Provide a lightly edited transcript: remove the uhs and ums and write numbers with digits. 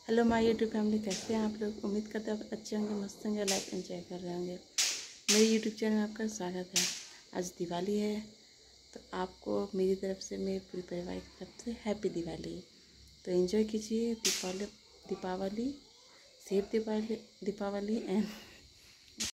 Hello my YouTube family, कैसे हैं आप लोग। उम्मीद करते हैं आप अच्छे होंगे, मस्त होंगे, लाइफ एंजॉय कर रहे होंगे। मेरे यूट्यूब चैनल में आपका स्वागत है। आज दिवाली है तो आपको मेरी तरफ से, मेरे पूरे परिवार की तरफ से हैप्पी दिवाली। तो एंजॉय कीजिए दीपावली, सेफ दीपावली एंड